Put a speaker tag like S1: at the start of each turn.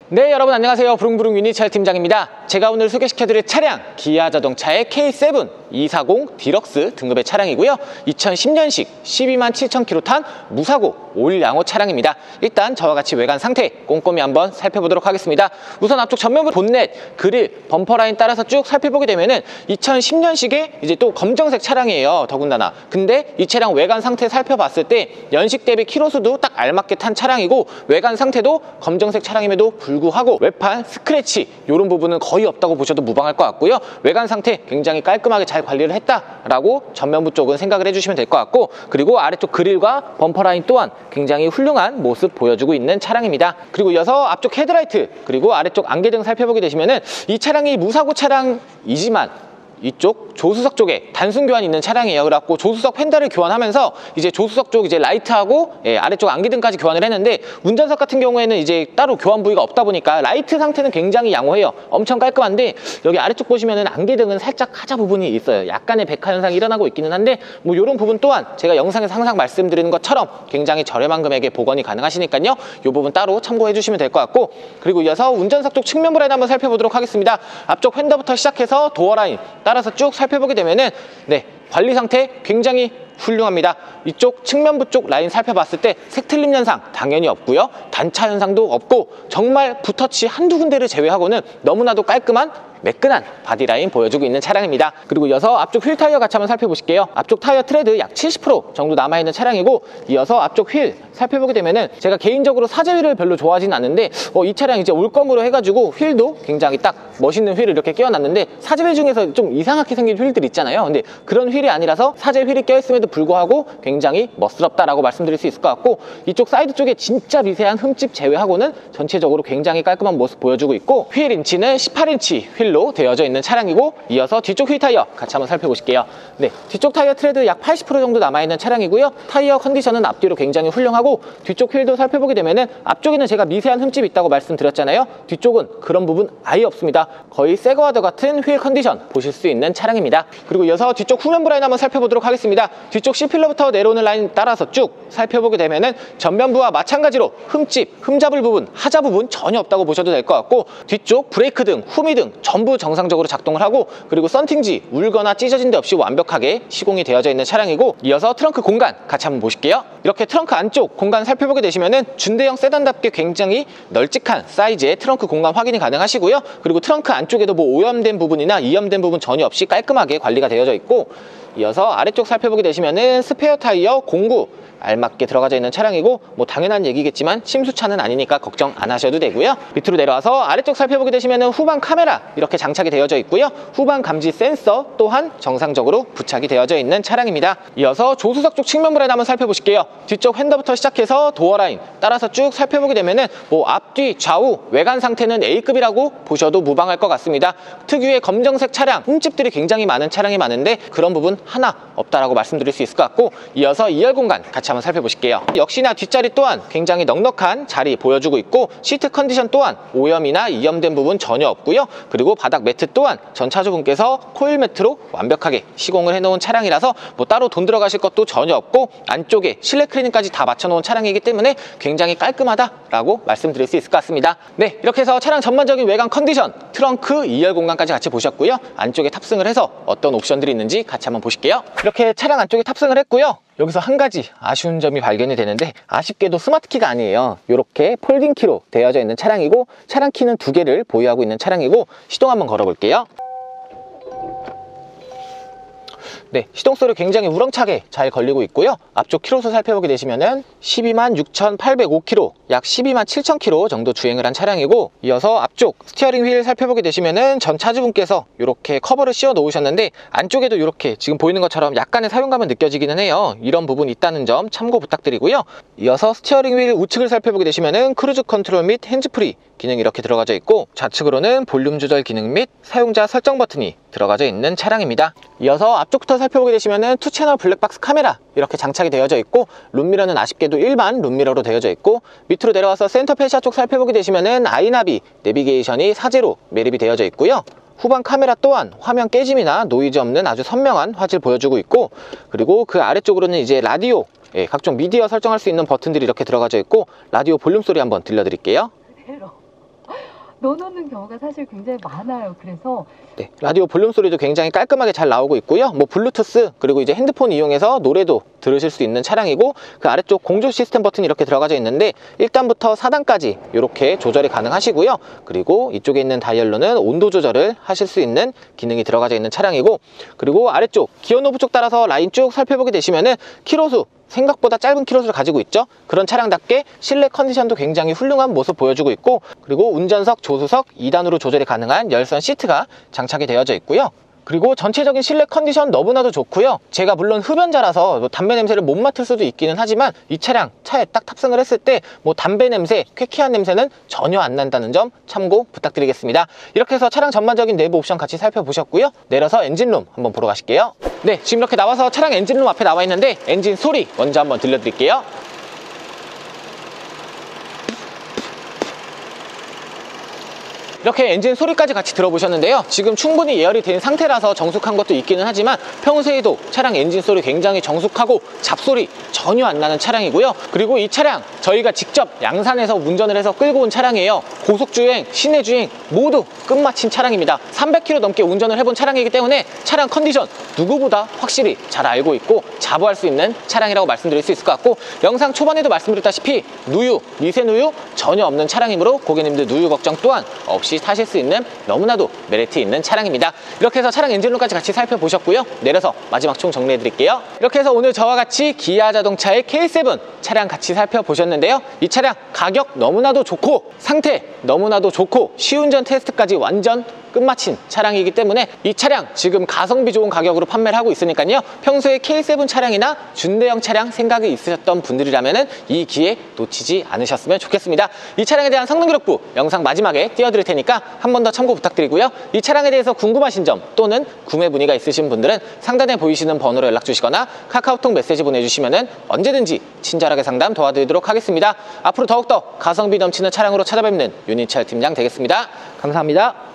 S1: 네, 여러분 안녕하세요. 부릉부릉 유니차일 팀장입니다. 제가 오늘 소개시켜드릴 차량 기아자동차의 K7 240 디럭스 등급의 차량이고요. 2010년식 12만 7천 km 탄 무사고 올 양호 차량입니다. 일단 저와 같이 외관 상태 꼼꼼히 한번 살펴보도록 하겠습니다. 우선 앞쪽 전면부 본넷, 그릴, 범퍼 라인 따라서 쭉 살펴보게 되면은 2010년식의 이제 또 검정색 차량이에요. 더군다나. 근데 이 차량 외관 상태 살펴봤을 때 연식 대비 키로수도 딱 알맞게 탄 차량이고 외관 상태도 검정색 차량임에도 불구하고 외판, 스크래치 이런 부분은 거의 없다고 보셔도 무방할 것 같고요. 외관 상태 굉장히 깔끔하게 잘 관리를 했다라고 전면부 쪽은 생각을 해주시면 될 것 같고, 그리고 아래쪽 그릴과 범퍼 라인 또한 굉장히 훌륭한 모습 보여주고 있는 차량입니다. 그리고 이어서 앞쪽 헤드라이트 그리고 아래쪽 안개등 살펴보게 되시면은 이 차량이 무사고 차량이지만 이쪽 조수석 쪽에 단순 교환이 있는 차량이에요. 그래갖고 조수석 펜달을 교환하면서 이제 조수석 쪽 이제 라이트하고 아래쪽 안기등까지 교환을 했는데, 운전석 같은 경우에는 이제 따로 교환 부위가 없다 보니까 라이트 상태는 굉장히 양호해요. 엄청 깔끔한데 여기 아래쪽 보시면은 안기등은 살짝 하자 부분이 있어요. 약간의 백화 현상이 일어나고 있기는 한데 뭐 이런 부분 또한 제가 영상에서 항상 말씀드리는 것처럼 굉장히 저렴한 금액에 복원이 가능하시니까요. 이 부분 따로 참고해 주시면 될 것 같고, 그리고 이어서 운전석 쪽 측면부 라인 한번 살펴보도록 하겠습니다. 앞쪽 휀더부터 시작해서 도어 라인 따라서 쭉 살펴보게 되면은 관리 상태 굉장히 훌륭합니다. 이쪽 측면부 쪽 라인 살펴봤을 때 색틀림 현상 당연히 없고요. 단차 현상도 없고 정말 붓터치 한두 군데를 제외하고는 너무나도 깔끔한 매끈한 바디라인 보여주고 있는 차량입니다. 그리고 이어서 앞쪽 휠 타이어 같이 한번 살펴보실게요. 앞쪽 타이어 트레드 약 70% 정도 남아있는 차량이고, 이어서 앞쪽 휠 살펴보게 되면은 제가 개인적으로 사제 휠을 별로 좋아하진 않는데 이 차량 이제 올검으로 해가지고 휠도 굉장히 딱 멋있는 휠을 이렇게 끼워놨는데, 사제 휠 중에서 좀 이상하게 생긴 휠들 있잖아요. 근데 그런 휠이 아니라서 사제 휠이 껴있음에도 불구하고 굉장히 멋스럽다라고 말씀드릴 수 있을 것 같고, 이쪽 사이드 쪽에 진짜 미세한 흠집 제외하고는 전체적으로 굉장히 깔끔한 모습 보여주고 있고, 휠 인치는 18인치 휠로 되어져 있는 차량이고, 이어서 뒤쪽 휠 타이어 같이 한번 살펴보실게요. 뒤쪽 타이어 트레드 약 80% 정도 남아있는 차량이고요. 타이어 컨디션은 앞뒤로 굉장히 훌륭하고, 뒤쪽 휠도 살펴보게 되면은 앞쪽에는 제가 미세한 흠집이 있다고 말씀드렸잖아요. 뒤쪽은 그런 부분 아예 없습니다. 거의 새거와도 같은 휠 컨디션 보실 수 있는 차량입니다. 그리고 이어서 뒤쪽 후면부 라인 한번 살펴보도록 하겠습니다. 뒤쪽 C필러부터 내려오는 라인 따라서 쭉 살펴보게 되면은 전면부와 마찬가지로 흠집, 흠잡을 부분, 하자 부분 전혀 없다고 보셔도 될 것 같고, 뒤쪽 브레이크 등, 후미 등 전부 정상적으로 작동을 하고, 그리고 썬팅지 울거나 찢어진 데 없이 완벽하게 시공이 되어져 있는 차량이고, 이어서 트렁크 공간 같이 한번 보실게요. 이렇게 트렁크 안쪽 공간 살펴보게 되시면은 준대형 세단답게 굉장히 널찍한 사이즈의 트렁크 공간 확인이 가능하시고요. 그리고 트렁크 안쪽에도 뭐 오염된 부분이나 이염된 부분 전혀 없이 깔끔하게 관리가 되어져 있고, 이어서 아래쪽 살펴보게 되시면은 스페어 타이어 공구 알맞게 들어가져 있는 차량이고, 뭐 당연한 얘기겠지만 심수차는 아니니까 걱정 안 하셔도 되고요. 밑으로 내려와서 아래쪽 살펴보게 되시면은 후방 카메라 이렇게 장착이 되어져 있고요. 후방 감지 센서 또한 정상적으로 부착이 되어져 있는 차량입니다. 이어서 조수석 쪽 측면부 라인 한번 살펴보실게요. 뒤쪽 휀더부터 시작해서 도어 라인 따라서 쭉 살펴보게 되면은 뭐 앞뒤 좌우 외관 상태는 A급이라고 보셔도 무방할 것 같습니다. 특유의 검정색 차량, 흠집들이 굉장히 많은 차량이 많은데 그런 부분 하나 없다라고 말씀드릴 수 있을 것 같고, 이어서 2열 공간 같이 한번 살펴보실게요. 역시나 뒷자리 또한 굉장히 넉넉한 자리 보여주고 있고, 시트 컨디션 또한 오염이나 이염된 부분 전혀 없고요. 그리고 바닥 매트 또한 전 차주분께서 코일 매트로 완벽하게 시공을 해놓은 차량이라서 뭐 따로 돈 들어가실 것도 전혀 없고, 안쪽에 실내 클리닝까지 다 맞춰놓은 차량이기 때문에 굉장히 깔끔하다라고 말씀드릴 수 있을 것 같습니다. 이렇게 해서 차량 전반적인 외관 컨디션, 트렁크 2열 공간까지 같이 보셨고요. 안쪽에 탑승을 해서 어떤 옵션들이 있는지 같이 한번 보실게요. 이렇게 차량 안쪽에 탑승을 했고요. 여기서 한 가지 아쉬운 점이 발견이 되는데, 아쉽게도 스마트 키가 아니에요. 이렇게 폴딩 키로 되어져 있는 차량이고, 차량 키는 2개를 보유하고 있는 차량이고, 시동 한번 걸어 볼게요. 시동 소리 굉장히 우렁차게 잘 걸리고 있고요. 앞쪽 키로수 살펴보게 되시면은 12만 6,805km, 약 12만 7,000km 정도 주행을 한 차량이고, 이어서 앞쪽 스티어링 휠 살펴보게 되시면은 전 차주분께서 이렇게 커버를 씌워 놓으셨는데 안쪽에도 이렇게 지금 보이는 것처럼 약간의 사용감은 느껴지기는 해요. 이런 부분이 있다는 점 참고 부탁드리고요. 이어서 스티어링 휠 우측을 살펴보게 되시면은 크루즈 컨트롤 및 핸즈프리 기능이 이렇게 들어가져 있고, 좌측으로는 볼륨 조절 기능 및 사용자 설정 버튼이 들어가져 있는 차량입니다. 이어서 앞쪽부터 살펴보게 되시면은 2채널 블랙박스 카메라 이렇게 장착이 되어져 있고, 룸미러는 아쉽게도 일반 룸미러로 되어져 있고, 밑으로 내려와서 센터 페시아 쪽 살펴보게 되시면은 아이나비 내비게이션이 사제로 매립이 되어져 있고요. 후방 카메라 또한 화면 깨짐이나 노이즈 없는 아주 선명한 화질 보여주고 있고, 그리고 그 아래쪽으로는 이제 라디오, 각종 미디어 설정할 수 있는 버튼들이 이렇게 들어가져 있고, 라디오 볼륨 소리 한번 들려드릴게요.
S2: 넣어놓는 경우가 사실 굉장히 많아요. 그래서
S1: 네, 라디오 볼륨 소리도 굉장히 깔끔하게 잘 나오고 있고요. 뭐 블루투스 그리고 이제 핸드폰 이용해서 노래도 들으실 수 있는 차량이고, 그 아래쪽 공조 시스템 버튼이 이렇게 들어가져 있는데 1단부터 4단까지 이렇게 조절이 가능하시고요. 그리고 이쪽에 있는 다이얼로는 온도 조절을 하실 수 있는 기능이 들어가져 있는 차량이고, 그리고 아래쪽 기어 노브 쪽 따라서 라인 쭉 살펴보게 되시면은 키로수 생각보다 짧은 키로수를 가지고 있죠. 그런 차량답게 실내 컨디션도 굉장히 훌륭한 모습 보여주고 있고, 그리고 운전석, 조수석 2단으로 조절이 가능한 열선 시트가 장착이 되어져 있고요. 그리고 전체적인 실내 컨디션 너무나도 좋고요. 제가 물론 흡연자라서 담배 냄새를 못 맡을 수도 있기는 하지만 이 차량 차에 딱 탑승을 했을 때 뭐 담배 냄새, 쾌쾌한 냄새는 전혀 안 난다는 점 참고 부탁드리겠습니다. 이렇게 해서 차량 전반적인 내부 옵션 같이 살펴보셨고요. 내려서 엔진룸 한번 보러 가실게요. 네, 지금 이렇게 나와서 차량 엔진룸 앞에 나와 있는데 엔진 소리 먼저 한번 들려드릴게요. 이렇게 엔진 소리까지 같이 들어보셨는데요. 지금 충분히 예열이 된 상태라서 정숙한 것도 있기는 하지만 평소에도 차량 엔진 소리 굉장히 정숙하고 잡소리 전혀 안 나는 차량이고요. 그리고 이 차량 저희가 직접 양산에서 운전을 해서 끌고 온 차량이에요. 고속주행, 시내주행 모두 끝마친 차량입니다. 300km 넘게 운전을 해본 차량이기 때문에 차량 컨디션 누구보다 확실히 잘 알고 있고 자부할 수 있는 차량이라고 말씀드릴 수 있을 것 같고, 영상 초반에도 말씀드렸다시피 누유, 미세누유 전혀 없는 차량이므로 고객님들 누유 걱정 또한 없이 타실 수 있는 너무나도 메리트 있는 차량입니다. 이렇게 해서 차량 엔진룸까지 같이 살펴보셨고요. 내려서 마지막 총 정리해 드릴게요. 이렇게 해서 오늘 저와 같이 기아 자동차의 K7 차량 같이 살펴보셨는데요. 이 차량 가격 너무나도 좋고 상태 너무나도 좋고 시운전 테스트까지 완전 끝마친 차량이기 때문에 이 차량 지금 가성비 좋은 가격으로 판매를 하고 있으니까요. 평소에 K7 차량이나 준대형 차량 생각이 있으셨던 분들이라면 이 기회 놓치지 않으셨으면 좋겠습니다. 이 차량에 대한 성능 기록부 영상 마지막에 띄워드릴 테니까 한 번 더 참고 부탁드리고요. 이 차량에 대해서 궁금하신 점 또는 구매 문의가 있으신 분들은 상단에 보이시는 번호로 연락 주시거나 카카오톡 메시지 보내주시면 언제든지 친절하게 상담 도와드리도록 하겠습니다. 앞으로 더욱더 가성비 넘치는 차량으로 찾아뵙는 윤희철 팀장 되겠습니다. 감사합니다.